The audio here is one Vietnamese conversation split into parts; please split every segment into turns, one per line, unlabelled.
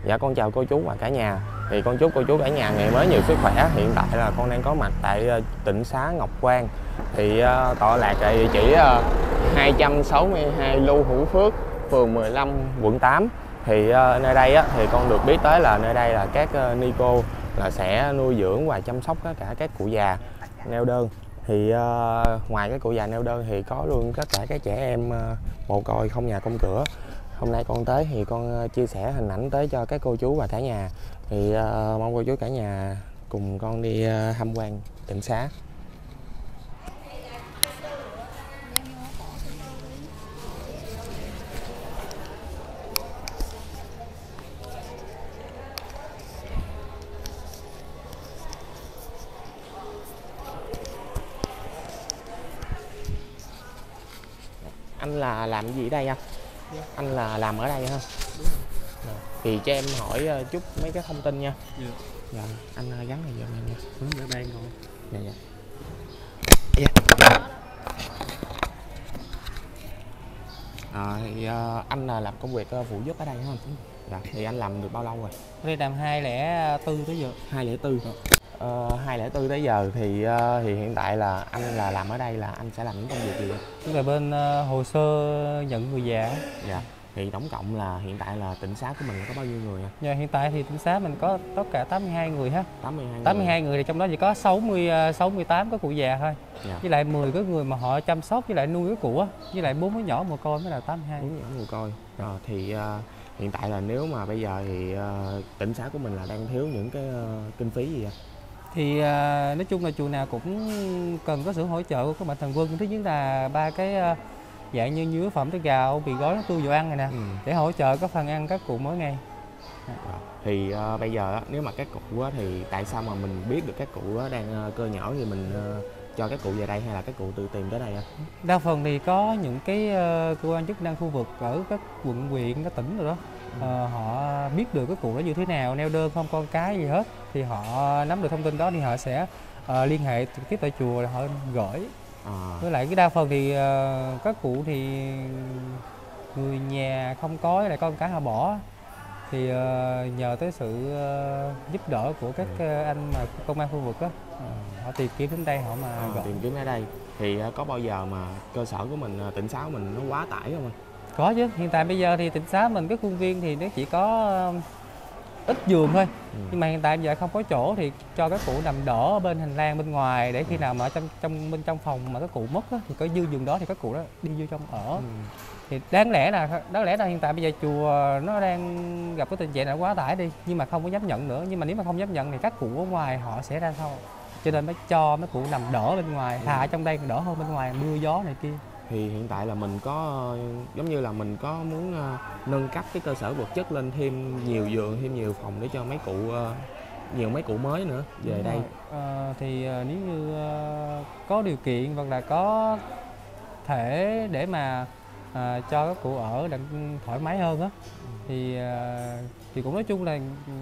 Dạ con chào cô chú và cả nhà. Thì con chúc cô chú cả nhà ngày mới nhiều sức khỏe. Hiện tại là con đang có mặt tại tịnh xá Ngọc Quang. Thì tọa lạc tại địa chỉ 262 Lưu Hữu Phước, phường 15, quận 8. Thì nơi đây thì con được biết tới là nơi đây là các ni cô là sẽ nuôi dưỡng và chăm sóc tất cả các cụ già neo đơn. Thì ngoài các cụ già neo đơn thì có luôn tất cả các trẻ em mồ côi không nhà không cửa. Hôm nay con tới thì con chia sẻ hình ảnh tới cho các cô chú và cả nhà. Thì mong cô chú cả nhà cùng con đi tham quan tịnh xá. Anh là làm gì ở đây anh? Anh là làm ở đây ha? Thì cho em hỏi chút mấy cái thông tin nha. Dạ, anh gắn này vô em nha.
Để ban rồi.
Dạ dạ. Thì anh là làm công việc phụ giúp ở đây không? Dạ, thì anh làm được bao lâu rồi?
Ở đây làm 204 tới giờ.
204. 204 tới giờ thì hiện tại là anh là làm ở đây là anh sẽ làm những công việc gì?
Tức là bên hồ sơ nhận người già.
Dạ. Thì tổng cộng là hiện tại là tịnh xá của mình có bao nhiêu người?
Dạ, hiện tại thì tịnh xá mình có tất cả 82 người ha.
82
người thì trong đó chỉ có 68 có cụ già thôi.
Dạ.
Với lại 10 cái người mà họ chăm sóc với lại nuôi cái cụ á, với lại 4 đứa nhỏ mồ côi mới là 82.
4 nhỏ mồ côi. Thì hiện tại là nếu mà bây giờ thì tịnh xá của mình là đang thiếu những cái kinh phí gì ạ?
Thì nói chung là chùa nào cũng cần có sự hỗ trợ của các mạnh thường quân. Thứ nhất là ba cái dạng như nhu yếu phẩm, tới gạo, mì gói, nước tương, dầu ăn này nè, để hỗ trợ các phần ăn các cụ mỗi ngày.
Thì bây giờ nếu mà các cụ thì tại sao mà mình biết được các cụ đang cơ nhở thì mình cho các cụ về đây hay là các cụ tự tìm tới đây?
Đa phần thì có những cái cơ quan chức năng khu vực ở các quận huyện, các tỉnh rồi đó, họ biết được cái cụ đó như thế nào, neo đơn không con cái gì hết, thì họ nắm được thông tin đó thì họ sẽ liên hệ trực tiếp tại chùa, họ gửi. Với lại cái đa phần thì các cụ thì người nhà không có, lại con cái họ bỏ, thì nhờ tới sự giúp đỡ của các anh mà công an khu vực đó, họ tìm kiếm đến đây họ mà gọi.
Tìm kiếm ở đây thì có bao giờ mà cơ sở của mình, tịnh xá của mình nó quá tải không anh?
Có chứ, hiện tại bây giờ thì tịnh xá mình cái khuôn viên thì nó chỉ có ít giường thôi, nhưng mà hiện tại giờ không có chỗ thì cho các cụ nằm đỡ ở bên hành lang bên ngoài, để khi nào mà bên trong phòng mà các cụ mất á, thì có dư giường đó thì các cụ đó đi vô trong ở. Thì đáng lẽ là hiện tại bây giờ chùa nó đang gặp cái tình trạng là quá tải đi, nhưng mà không có dám nhận nữa. Nhưng mà nếu mà không dám nhận thì các cụ ở ngoài họ sẽ ra sau, cho nên mới cho mấy cụ nằm đỡ bên ngoài, thà ở trong đây còn đỡ hơn bên ngoài mưa gió này kia.
Thì hiện tại là mình có giống như là mình có muốn nâng cấp cái cơ sở vật chất lên, thêm nhiều giường, thêm nhiều phòng để cho mấy cụ nhiều mấy cụ mới nữa về đây.
Thì nếu như có điều kiện hoặc là có thể để mà cho các cụ ở đặng thoải mái hơn á, thì cũng nói chung là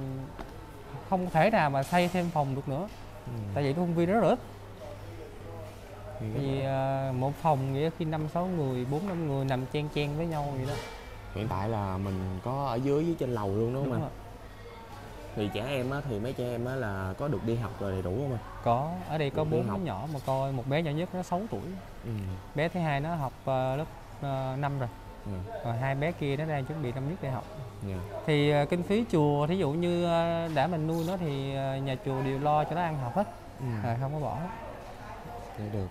không thể nào mà xây thêm phòng được nữa, tại vì cái công viên rất là ít. Thì một phòng nghĩa khi 5-6 người, 4-5 người nằm chen với nhau vậy đó.
Hiện tại là mình có ở dưới với trên lầu luôn đúng không anh? Thì trẻ em thì mấy trẻ em là có được đi học rồi đầy đủ không anh?
Có, ở đây có 4 đứa nhỏ mà coi, một bé nhỏ nhất nó 6 tuổi. Bé thứ hai nó học lớp 5 rồi. Còn hai bé kia nó đang chuẩn bị năm nhất đại học. Thì kinh phí chùa, thí dụ như đã mình nuôi nó thì nhà chùa đều lo cho nó ăn học hết, không có bỏ.
Được.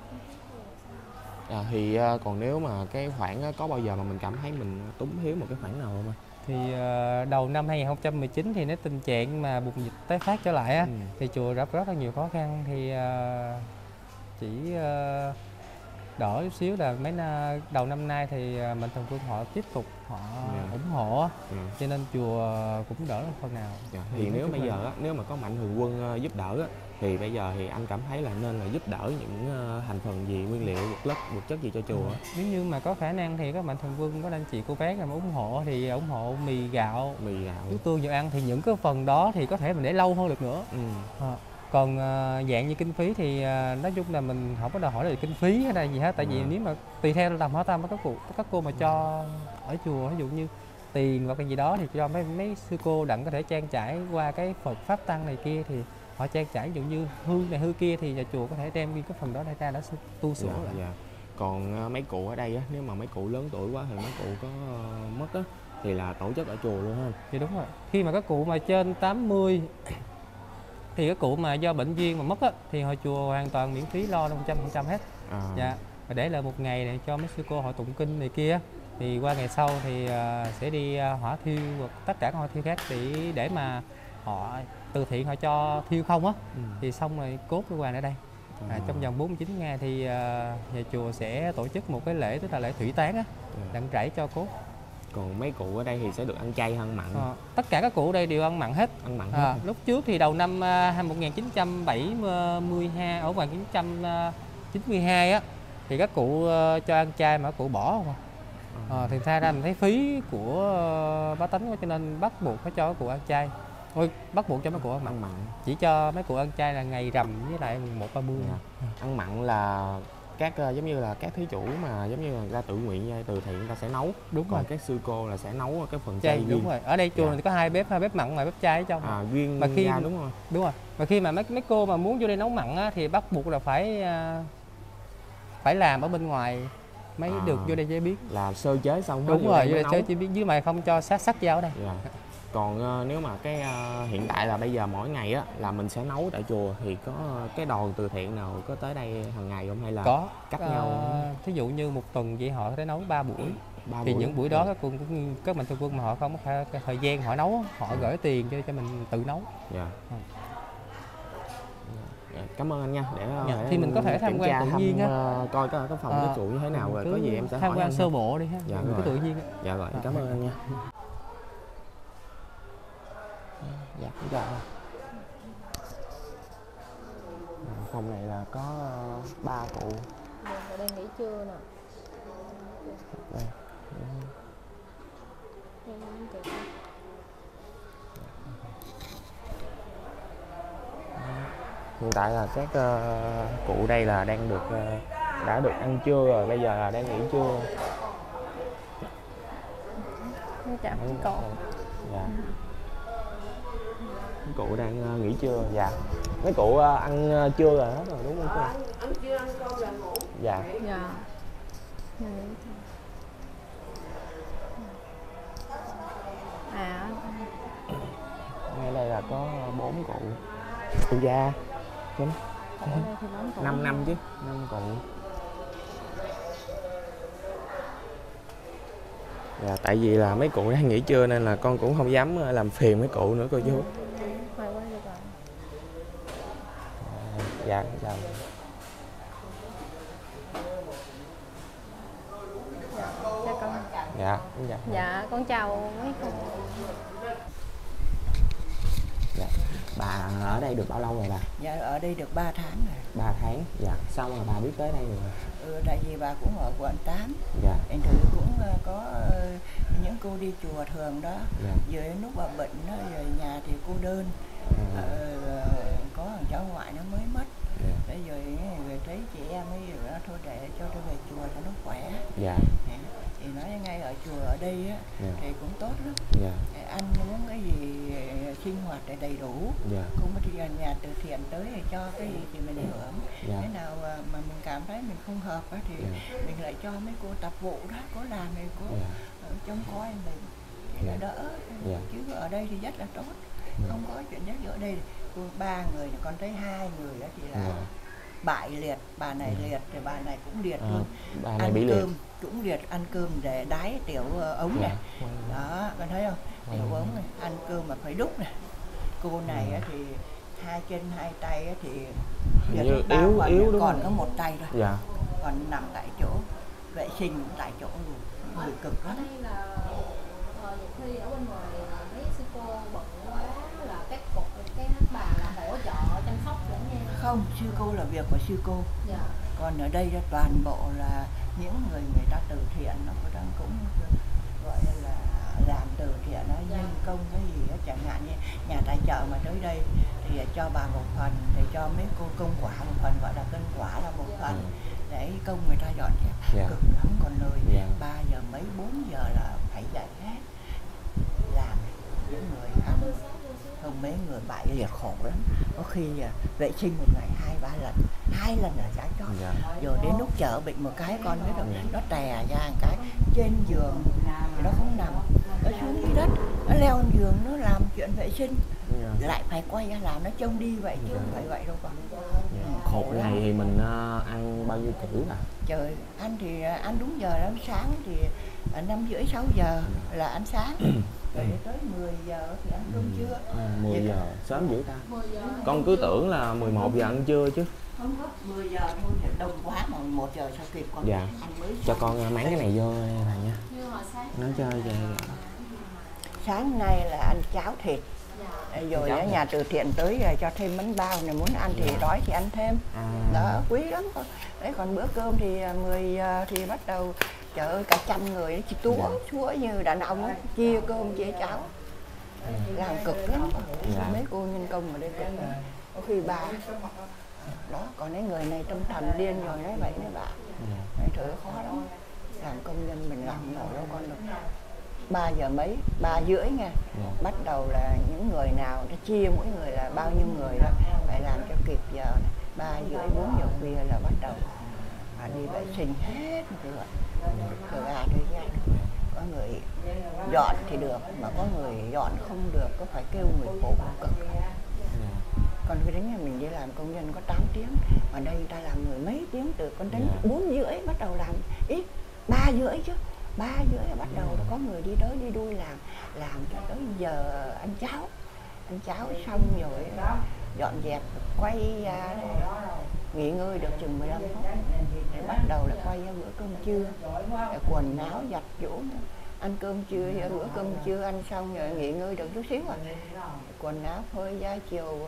Thì còn nếu mà cái khoản có bao giờ mà mình cảm thấy mình túng thiếu một cái khoản nào không anh?
Thì đầu năm 2019 thì nếu tình trạng mà bùng dịch tái phát trở lại á, thì chùa gặp rất là nhiều khó khăn. Thì chỉ đỡ chút xíu là đầu năm nay thì mạnh thường quân họ tiếp tục họ ủng hộ, cho nên chùa cũng đỡ phần nào.
Thì nếu bây giờ nếu mà có mạnh thường quân giúp đỡ thì bây giờ thì anh cảm thấy là nên là giúp đỡ những thành phần gì, nguyên liệu, vật chất gì cho chùa?
Nếu như mà có khả năng thì các mạnh thường quân, có anh chị cô bác mà ủng hộ thì ủng hộ mì gạo, nước tương, dầu ăn, thì những cái phần đó thì có thể mình để lâu hơn được nữa. Còn dạng như kinh phí thì nói chung là mình không có đòi hỏi là kinh phí hay là gì hết, tại vì nếu mà tùy theo làm hỏi tâm các cô mà cho ở chùa, ví dụ như tiền hoặc cái gì đó thì cho mấy sư cô đặng có thể trang trải qua cái Phật pháp tăng này kia, thì họ trang trải, ví dụ như hư này hư kia thì nhà chùa có thể đem đi cái phần đó ra đó tu sửa lại.
Dạ. Còn mấy cụ ở đây á, nếu mà mấy cụ lớn tuổi quá thì mấy cụ có mất á thì là tổ chức ở chùa luôn ha.
Thì đúng rồi, khi mà các cụ mà trên 80 thì các cụ mà do bệnh duyên mà mất á thì hội chùa hoàn toàn miễn phí lo 100% hết. Dạ, và để lại một ngày này cho mấy sư cô họ tụng kinh này kia, thì qua ngày sau thì sẽ đi hỏa thiêu hoặc tất cả các hỏa thiêu khác để mà họ từ thiện họ cho thiêu không á, thì xong rồi cốt lưu quan ở đây. Trong vòng 49 ngày thì nhà chùa sẽ tổ chức một cái lễ, tức là lễ thủy tán á, đặng trải cho cốt. Còn
mấy cụ ở đây thì sẽ được ăn chay, ăn mặn.
Tất cả các cụ ở đây đều ăn mặn hết.
Ăn mặn hết.
Lúc trước thì đầu năm 1972 ở 1992 á thì các cụ cho ăn chay mà các cụ bỏ không thì thay ra mình thấy phí của bá tánh quá, cho nên bắt buộc phải cho các cụ ăn chay. Bắt buộc cho mấy cụ ăn mặn. Chỉ cho mấy cụ ăn chay là ngày rằm với lại 1/30.
Ăn mặn là các giống như là các thí chủ mà giống như là người ta tự nguyện từ thiện người ta sẽ nấu.
Đúng rồi.
Các sư cô là sẽ nấu cái phần chay riêng.
Đúng rồi. Ở đây chùa thì có hai bếp mặn ngoài bếp chay ở trong.
Riêng
mà khi
ra đúng rồi.
Đúng rồi. Mà khi mà mấy cô mà muốn vô đây nấu mặn á, thì bắt buộc là phải làm ở bên ngoài mới được vô đây chế biến.
Là sơ chế xong hết.
Đúng rồi, vô đây chế biến dưới mày không cho sắc dao ở đây.
Còn nếu mà cái hiện tại là bây giờ mỗi ngày á là mình sẽ nấu tại chùa, thì có cái đoàn từ thiện nào có tới đây hàng ngày không hay là
có
cách nhau?
Thí dụ như một tuần vậy họ sẽ nấu 3 buổi. Thì những buổi đó các mạnh thường quân mà họ không có thời gian họ nấu, họ gửi tiền cho mình tự nấu.
Cảm ơn anh nha. Để
thì mình có thể tham quan tự nhiên á,
coi cái phòng cái trụ như thế nào, rồi có gì em sẽ
tham
hỏi
quan sơ bộ đi ha. Cái tự nhiên.
Dạ rồi, cảm ơn anh nha. Dạ, chào. Phòng này là có 3 cụ.
Ở đây nghỉ trưa nè.
Đây. Hiện tại là các cụ đây là đang đã được ăn trưa rồi, bây giờ là đang nghỉ trưa.
Chào cậu.
Dạ. Mấy cụ đang nghỉ trưa. Dạ. Mấy cụ ăn trưa rồi hết rồi đúng không cô?
Ăn trưa ăn cơm là ngủ.
Dạ.
Dạ.
Ngay đây là có 4 cụ. Cụ già. 5 năm chứ, 5 cụ. Dạ, tại vì là mấy cụ đang nghỉ trưa nên là con cũng không dám làm phiền mấy cụ nữa cô chú. Dạ, chào. Dạ, con.
Dạ, con chào mấy cô.
Dạ. Bà ở đây được bao lâu rồi bà?
Dạ, ở đây được 3 tháng rồi.
3 tháng. Dạ. Sao mà bà biết tới đây rồi?
Tại vì bà cũng ở quận 8.
Dạ.
Anh thử cũng có những cô đi chùa thường đó.
Dạ.
Rồi lúc bà bệnh đó, rồi nhà thì cô đơn. Có thằng cháu ngoại nó mới mất. Thế rồi thấy chị em ấy rồi nó thôi để cho tôi về chùa cho nó khỏe.
Dạ.
Thì nói ngay ở chùa ở đây á, thì cũng tốt lắm. Ăn uống cái gì sinh hoạt để đầy đủ. Không có đi nhà từ thiện tới thì cho cái gì thì mình hưởng. Thế nào mà mình cảm thấy mình không hợp á thì mình lại cho mấy cô tập vụ đó, có làm thì cô trông coi mình thì nó đỡ. Chứ ở đây thì rất là tốt. Không có chuyện đấy. Ở đây cô 3 người, con thấy 2 người đó thì là bại liệt, bà này liệt thì bà này cũng liệt luôn.
Bà này
ăn
bị
cơm
liệt.
cũng liệt, ăn cơm để đái tiểu ống này. Đó, con thấy không? Tiểu ống này, ăn cơm mà phải đúc này. Cô này thì 2 chân 2 tay thì
như yếu đúng
còn
không?
có 1 tay thôi.
Dạ.
Còn nằm tại chỗ, vệ sinh tại chỗ luôn. Người cực lắm.
Đây là nhiều khi ở bên ngoài mấy sư cô bận quá là các cục cái bà là hỗ trợ chăm sóc lẫn nhau.
Không, sư cô là việc của sư cô.
Dạ.
Còn ở đây toàn bộ là những người ta từ thiện, nó cũng gọi là làm từ thiện, nó nhân công cái gì đó, chẳng hạn như nhà tài trợ mà tới đây thì cho bà một phần, thì cho mấy cô công quả một phần, gọi là cân quả là một phần, để công người ta dọn dẹp. Cực lắm con ơi. 3 giờ mấy 4 giờ là phải dậy hết. không mấy người bại liệt khổ lắm, có khi vệ sinh một ngày 2 lần là giá chót. Rồi đến lúc chở bệnh một cái con biết rồi, nó tè ra một cái trên giường thì nó không nằm, nó xuống dưới đất, nó leo lên giường, nó làm chuyện vệ sinh, lại phải quay ra làm, nó trông đi vậy chứ không phải vậy đâu con.
Khổ ngày thì mình ăn bao nhiêu cữ à?
Trời, ăn thì ăn đúng giờ lắm, sáng thì 5:30 6 giờ là ăn sáng. Rồi tới 10 giờ thì ăn cơm trưa.
10 giờ sớm dữ ta. Con cứ tưởng là 11 giờ ăn trưa chứ.
Không có 10 giờ thôi thì đông quá mà 1 giờ sao kịp con.
Dạ.
Ăn mới
cho con máng cái này vô đây bà nha. Nói chơi về.
Sáng nay là ăn cháo thịt. Rồi ở nhà từ thiện tới cho thêm bánh bao này, muốn ăn thì đói thì ăn thêm. Đó, quý lắm con. Đấy, còn bữa cơm thì 10 giờ thì bắt đầu, trời ơi, cả trăm người chỉ chúa như đàn ông đó, chia cơm chia cháo, làm cực lắm. Mấy cô nhân công ở đây cực lắm. Có khi bà đó, còn mấy người này tâm thần điên rồi đấy, vậy đấy bà. Đấy, thử khó lắm, làm công nhân mình làm nổi đâu con được. 3 giờ mấy, 3 rưỡi nha. Bắt đầu là những người nào nó chia mỗi người là bao nhiêu người đó, phải làm cho kịp giờ này. 3 rưỡi 4 giờ khuya là bắt đầu đi vệ sinh hết rửa gà tới ra. Có người dọn thì được, mà có người dọn không được, có phải kêu người phụ cực. Còn cái đến nhà mình đi làm công nhân có 8 tiếng, ở đây người ta làm mười mấy tiếng, từ con đến 4 rưỡi bắt đầu làm, ít 3 rưỡi chứ, 3 rưỡi bắt đầu có người đi tới đi đuôi làm cho tới giờ ăn cháo xong rồi dọn dẹp quay ra nghỉ ngơi được chừng 15 phút để bắt đầu là quay ra bữa cơm trưa, quần áo giặt giũ, ăn cơm trưa, bữa cơm trưa ăn xong rồi nghỉ ngơi được chút xíu quần áo phơi ra chiều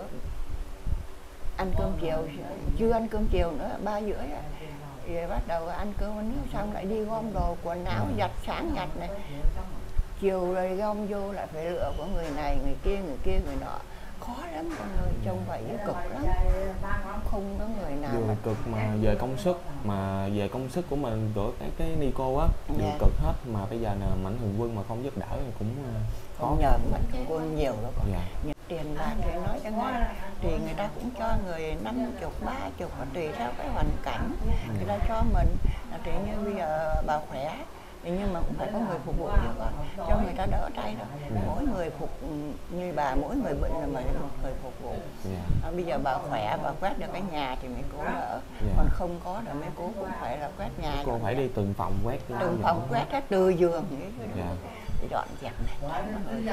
ăn cơm chiều, chưa ăn cơm chiều nữa 3 rưỡi rồi bắt đầu ăn cơm ăn nước xong lại đi gom đồ quần áo giặt, sáng giặt này, chiều rồi gom vô lại phải lựa của người này người kia người nọ, khó lắm con ơi, trông vậy cực lắm, không có người nào
vừa cực mà về công sức của mình của cái Nico á, vừa cực hết mà bây giờ là Mạnh Thường Quân mà không giúp đỡ thì cũng khó.
Không nhờ Mạnh Thường Quân nhiều đó con. Tiền bạc thì nói cho ngay thì người ta cũng cho người 50, 30 tùy theo cái hoàn cảnh người ta cho mình. Thì như bây giờ bà khỏe thì nhưng mà cũng phải có người phục vụ cho người ta đỡ tay đó. Mỗi người như bà, mỗi người bệnh là một người phục vụ. Bây giờ bà khỏe, bà quét được cái nhà thì mấy cô đỡ, còn không có là mấy cô cũng phải là quét nhà.
Cô phải đi từng phòng quét,
từng phòng quét hết, từ giường để dọn dẹp này.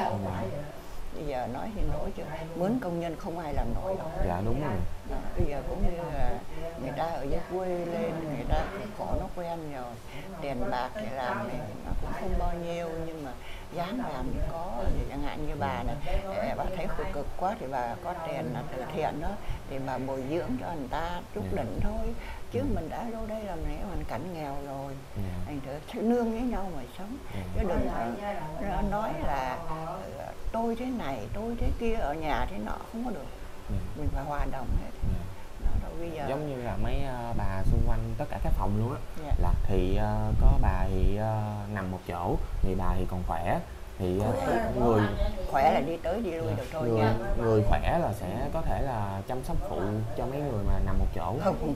Bây giờ nói thì nổi chứ mướn công nhân không ai làm nổi đâu.
Dạ đúng rồi.
Bây giờ cũng như là người ta ở dưới quê lên, người ta khổ nó quen rồi, tiền bạc để làm này nó cũng không bao nhiêu, nhưng mà dám làm thì có. Chẳng hạn như bà này, bà thấy cực quá thì bà có tiền là từ thiện đó, thì bà bồi dưỡng cho người ta chút đỉnh thôi, chứ mình đã đâu đây làm này hoàn cảnh nghèo rồi, thành thử nương với nhau mà sống, chứ đừng nói là tôi thế này, tôi thế kia, ở nhà thế nọ, không có được. Mình phải hòa đồng hết. Bây giờ
giống như là mấy bà xung quanh tất cả các phòng luôn á, là thì có bà thì nằm một chỗ, thì bà thì còn khỏe, thì người
khỏe là đi tới đi lui được thôi nha.
Người khỏe là sẽ có thể là chăm sóc phụ cho mấy người mà nằm một chỗ.
Không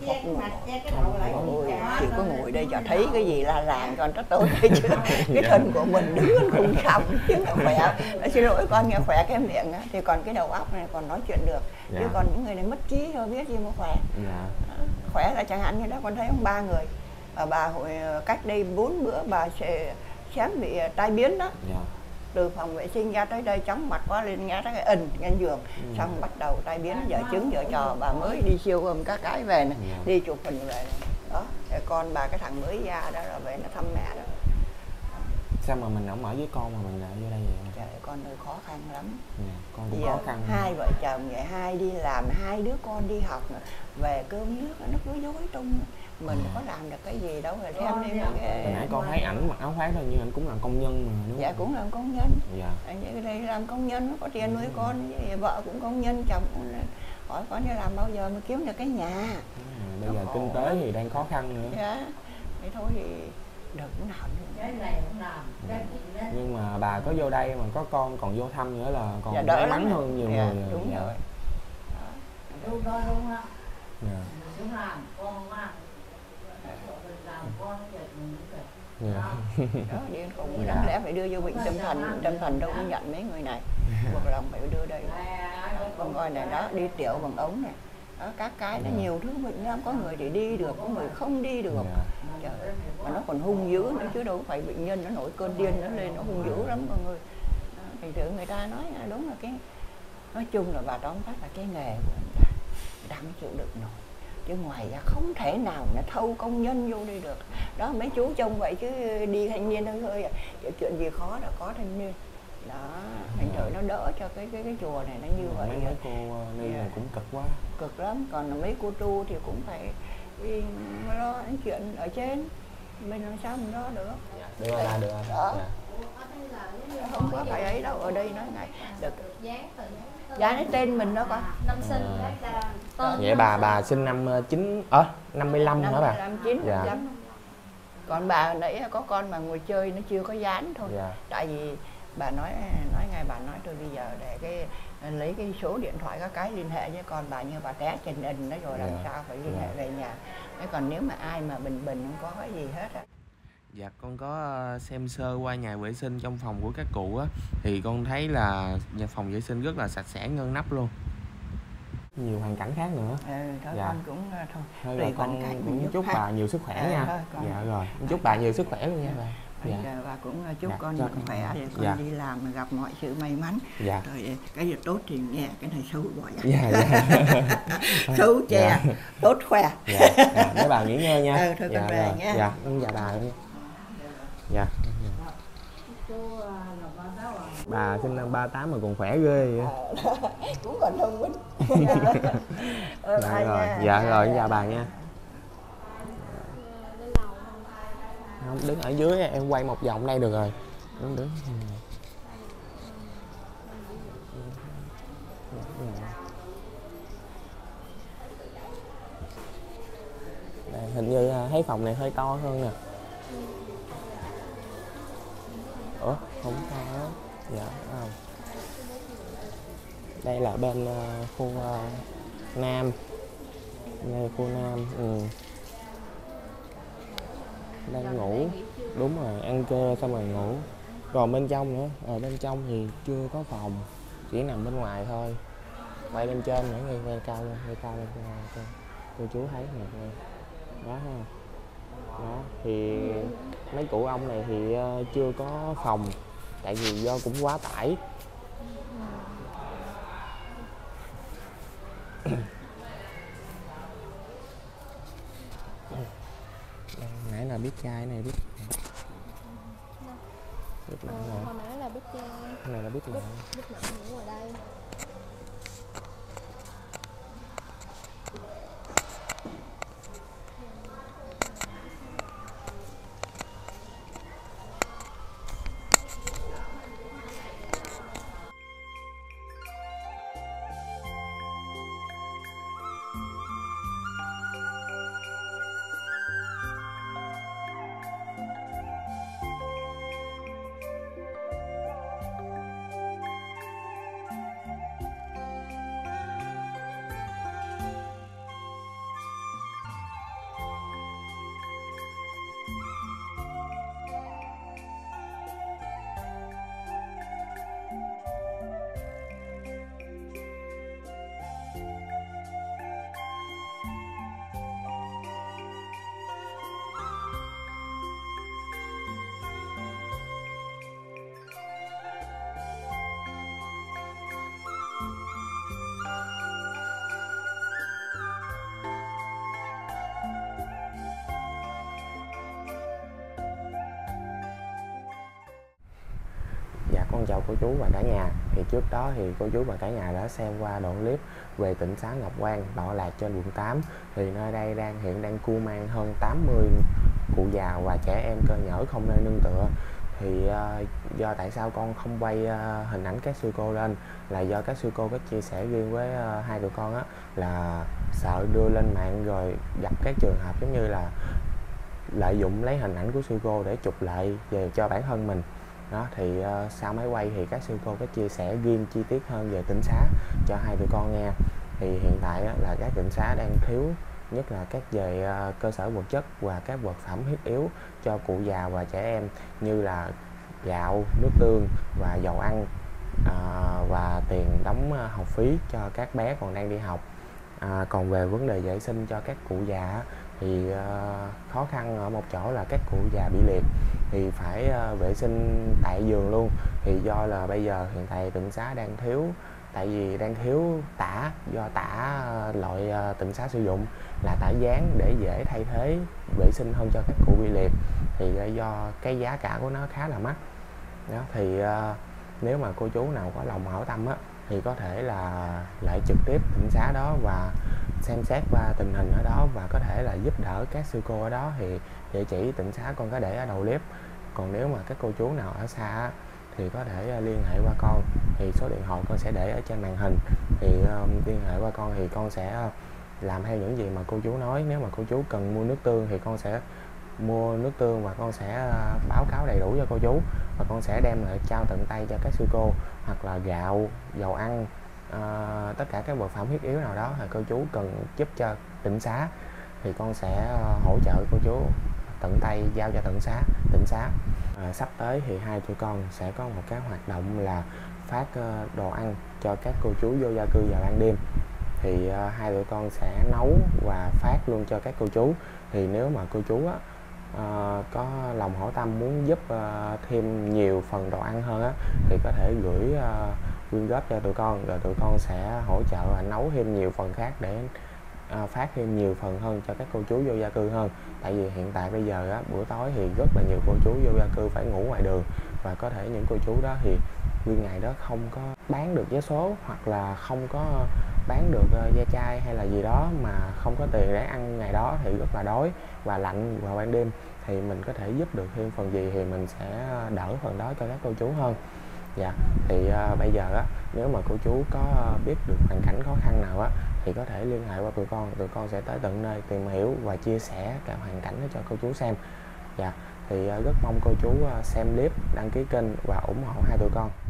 chỉ có ngồi đây cho thấy cái gì là làm cho nó tốt chứ. Cái thân của mình đứng lên không xong chứ là khỏe. Xin lỗi con nghe khỏe cái miệng á, thì còn cái đầu óc này còn nói chuyện được. Chứ còn những người này mất trí thôi biết gì mà khỏe. Khỏe là chẳng hạn như đó con thấy ông 3 người, bà hồi cách đây 4 bữa bà sẽ sáng bị tai biến đó. Từ phòng vệ sinh ra tới đây chóng mặt quá lên ngã tới cái ngang giường, xong bắt đầu tai biến, vợ chứng vợ trò bà mới đi siêu âm các cái về này, đi chụp hình về này. Đó, con bà cái thằng mới ra đó là về nó thăm mẹ đó.
Sao mà mình không ở với con mà mình lại vô đây vậy?
Trời, con ơi khó khăn lắm.
Con cũng khó khăn.
2 vợ chồng vậy, 2 đi làm, 2 đứa con đi học nữa. Về cơm nước nó cứ dối tung. Mình có làm được cái gì đâu, rồi xem đi cái...
Hồi nãy con thấy ảnh mặc áo khoác thôi, nhưng anh cũng làm công nhân mà đúng không?
Dạ cũng làm công nhân.
Dạ.
Ở đây làm công nhân, có tiền nuôi con, vợ cũng công nhân, chồng cũng hỏi con đi làm bao giờ mới kiếm được cái nhà.
Bây giờ kinh tế thì đang khó khăn nữa.
Dạ, thì thôi thì được cũng nào nữa.
Cái này cũng làm, cái gì đó.
Nhưng mà bà có vô đây mà có con còn vô thăm nữa là còn
Dạ, đỡ
may
lắm
mắn
rồi.
hơn nhiều
Dạ,
người.
đúng
Dạ.
rồi.
Đúng đó đúng á.
Dạ.
Mình cũng làm con không ăn. Mình làm con vậy mình cũng được.
Dạ.
Đó, điên khùng.
Dạ.
Đáng lẽ phải đưa vô bệnh tâm thần đâu có nhận mấy người này. Buộc lòng phải đưa đây. Con coi này đó, đi tiểu bằng ống này. Đó, các cái nó nhiều thứ bệnh lắm, có người thì đi được, có người không đi được.
Dạ.
Trời, mà nó còn hung dữ nữa chứ đâu phải bệnh nhân nó nổi cơn điên nó lên nó hung dữ lắm mọi người. Thành thử người ta nói đúng là cái, nói chung là bà tóm tắt là cái nghề của người ta mới chịu đựng nổi, chứ ngoài ra không thể nào nó thâu công nhân vô đây được. Đó, mấy chú trông vậy chứ đi thanh niên hơi hơi chuyện gì khó là có thanh niên đó, thành thử nó đỡ cho cái chùa này nó như vậy.
Mấy cô ni này cũng cực quá,
cực lắm. Còn mấy cô tu thì cũng phải lo những chuyện ở trên, mình làm sao mình lo được.
đưa ra
Đó.
Dạ.
Không có phải ấy đâu, ở đây nói này được
Dán từ
giá cái tên mình đó con.
năm sinh tên.
Vậy bà sinh năm 55 hả bà?
59.
Dạ.
Còn bà nãy có con mà ngồi chơi nó chưa có dán thôi.
Dạ.
Tại vì bà nói ngay bà nói tôi bây giờ để cái lấy cái số điện thoại các cái liên hệ với con bà, như bà té trên ình đó rồi làm
Dạ.
sao phải liên hệ về nhà. Thế còn nếu mà ai mà bình không có cái gì hết á.
Dạ, con có xem sơ qua nhà vệ sinh trong phòng của các cụ á, thì con thấy là nhà phòng vệ sinh rất là sạch sẽ ngăn nắp luôn. Nhiều hoàn cảnh khác nữa.
Thôi
Dạ.
con cũng thôi.
Thôi là con cũng chúc bà nhiều sức khỏe nha.
Thôi, con.
Dạ rồi, chúc bà nhiều sức khỏe luôn nha bà.
Bây
Dạ.
giờ bà cũng chúc
Dạ,
con
cho
khỏe để con
dạ.
đi làm mà gặp mọi sự may mắn.
Dạ.
Rồi cái gì tốt thì nhẹ, cái này xấu bỏ ra.
Dạ, dạ.
Xấu chè,
Dạ.
tốt khỏe.
Dạ, dạ. Để bà nghỉ ngơi nha.
Thôi
Dạ,
con về
rồi.
nha.
Dạ, dạ bà nha. Dạ. Bà sinh năm 38 mà còn khỏe ghê vậy.
Cũng còn thông minh.
Dạ rồi, dạ rồi, chào bà nha. Không, đứng ở dưới em quay một vòng đây được rồi. Đứng. Đây, hình như thấy phòng này hơi to hơn nè. Ủa, không to đó. Dạ, không. Đây là bên khu Nam. Đây khu Nam. Đang ngủ. Đúng rồi, ăn trưa xong rồi ngủ. Còn bên trong nữa, ở bên trong thì chưa có phòng, chỉ nằm bên ngoài thôi. Quay bên trên nữa, quay cao lên, cho cô chú thấy nè. Đó ha. Đó, thì mấy cụ ông này thì chưa có phòng, tại vì do cũng quá tải. Nãy là biết chai này, biết nặng rồi.
Hồi nãy là biết chai.
Cái này là biết nặng.
Biết nặng ngủ ở đây.
Dạ, con chào cô chú và cả nhà. Thì trước đó thì cô chú và cả nhà đã xem qua đoạn clip về tỉnh xá Ngọc Quang tọa lạc trên quận 8. Thì nơi đây hiện đang cưu mang hơn 80 cụ già và trẻ em cơ nhở không nơi nương tựa. Thì do tại sao con không quay hình ảnh các sư cô lên là do các sư cô có chia sẻ riêng với hai tụi con á, là sợ đưa lên mạng rồi gặp các trường hợp giống như là lợi dụng lấy hình ảnh của sư cô để trục lợi về cho bản thân mình đó. Thì sau máy quay thì các sư cô có chia sẻ riêng chi tiết hơn về tỉnh xá cho hai tụi con nghe. Thì hiện tại là các tỉnh xá đang thiếu nhất là các về cơ sở vật chất và các vật phẩm thiết yếu cho cụ già và trẻ em, như là gạo, nước tương và dầu ăn, và tiền đóng học phí cho các bé còn đang đi học. Còn về vấn đề vệ sinh cho các cụ già thì khó khăn ở một chỗ là các cụ già bị liệt thì phải vệ sinh tại giường luôn. Thì do là bây giờ hiện tại tỉnh xá đang thiếu, tại vì đang thiếu tả, do tả loại tỉnh xá sử dụng là tả dán để dễ thay thế vệ sinh hơn cho các cụ bị liệt, thì do cái giá cả của nó khá là mắc đó. Thì nếu mà cô chú nào có lòng hảo tâm thì có thể là lại trực tiếp tỉnh xá đó và xem xét qua tình hình ở đó và có thể là giúp đỡ các sư cô ở đó. Thì địa chỉ tỉnh xá con có để ở đầu clip. Còn nếu mà các cô chú nào ở xa thì có thể liên hệ qua con, thì số điện thoại con sẽ để ở trên màn hình. Thì liên hệ qua con thì con sẽ làm theo những gì mà cô chú nói. Nếu mà cô chú cần mua nước tương thì con sẽ mua nước tương và con sẽ báo cáo đầy đủ cho cô chú, và con sẽ đem lại trao tận tay cho các sư cô. Hoặc là gạo, dầu ăn, tất cả các vật phẩm thiết yếu nào đó thì cô chú cần giúp cho tỉnh xá thì con sẽ hỗ trợ cô chú tận tay giao cho tỉnh xá. Sắp tới thì hai tụi con sẽ có một cái hoạt động là phát đồ ăn cho các cô chú vô gia cư vào ban đêm. Thì hai tụi con sẽ nấu và phát luôn cho các cô chú. Thì nếu mà cô chú có lòng hảo tâm muốn giúp thêm nhiều phần đồ ăn hơn thì có thể gửi quyên góp cho tụi con, rồi tụi con sẽ hỗ trợ và nấu thêm nhiều phần khác để phát thêm nhiều phần hơn cho các cô chú vô gia cư hơn. Tại vì hiện tại bây giờ buổi tối thì rất là nhiều cô chú vô gia cư phải ngủ ngoài đường, và có thể những cô chú đó thì nguyên ngày đó không có bán được vé số, hoặc là không có bán được ve chai hay là gì đó, mà không có tiền để ăn ngày đó thì rất là đói và lạnh vào ban đêm. Thì mình có thể giúp được thêm phần gì thì mình sẽ đỡ phần đó cho các cô chú hơn. Dạ, thì bây giờ nếu mà cô chú có biết được hoàn cảnh khó khăn nào thì có thể liên hệ qua tụi con sẽ tới tận nơi tìm hiểu và chia sẻ cả hoàn cảnh đó cho cô chú xem. Dạ, thì rất mong cô chú xem clip, đăng ký kênh và ủng hộ hai tụi con.